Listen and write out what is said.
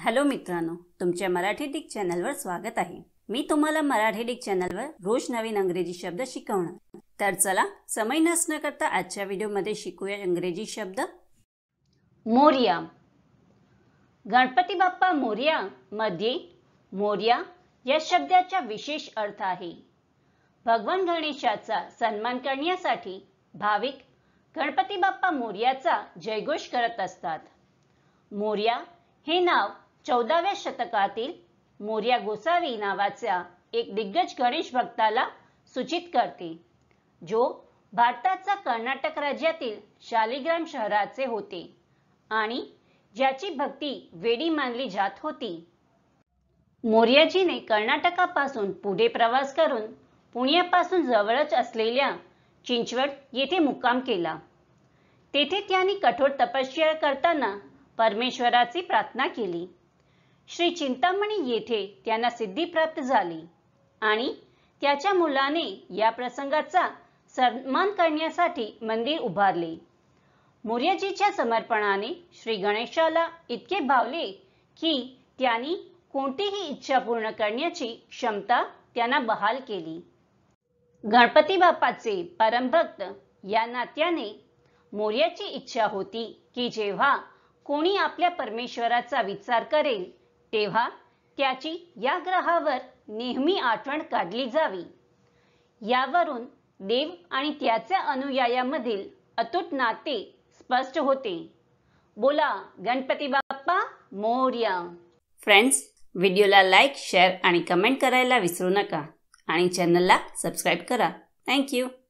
Hello मित्रांनो, तुमच्या Marathi Dick चॅनलवर स्वागत आहे। मी तुम्हाला मराठी डिक चॅनलवर रोज नवीन इंग्रजी शब्द शिकवणार। तर चला समय नष्ट न करता आजच्या व्हिडिओमध्ये शिकूया इंग्रजी शब्द। मोरया। गणपती बाप्पा मोरया मध्ये मोरया या शब्दाचा विशेष अर्थ आहे। भगवान गणेशाचा सन्मान करण्यासाठी भाविक गणपती बाप्पा मोरयाचा जयघोष करत असतात। मोरया हे नाव 14व्या शतकातील मोरया गोसावी नावाच्या एक दिग्गज गणेश भक्ताला सूचित करते, जो भारताच्या कर्नाटक राज्यातील शालिग्राम शहराचे होते आणि ज्याची भक्ती वेडी मानली जात होती। मोरयाजीने कर्नाटकापासून पुढे प्रवास करून पुण्यापासून जवळच असलेल्या चिंचवड येथे मुक्काम केला। तेथे त्यांनी कठोर तपश्चर्या करताना परमेश्वराची प्रार्थना केली। श्री चिंतामणी येथे त्यांना सिद्धी प्राप्त झाली आणि त्याच्या मुलाने या प्रसंगाचा सन्मान करण्यासाठी मंदिर उभारले। मोरयाजीच्या समर्पणाने श्री गणेशाला इतके भावले की त्यांनी कोणतीही इच्छा पूर्ण करण्याची क्षमता त्यांना बहाल केली। गणपती बाप्पाचे परमभक्त या नात्याने मोरयाची इच्छा होती की जेव्हा कोणी आपल्या परमेश्वराचा विचार करेल तेव्हा त्याची या ग्रहावर नेहमी आठवण काढली जावी। यावरून देव आणि त्याच्या अनुयायांमधील अतूट नाते स्पष्ट होते। बोला गणपती बाप्पा मोरया। फ्रेंड्स, व्हिडिओला लाईक, शेअर आणि कमेंट करायला विसरू नका आणि चॅनलला सबस्क्राइब करा। Thank you.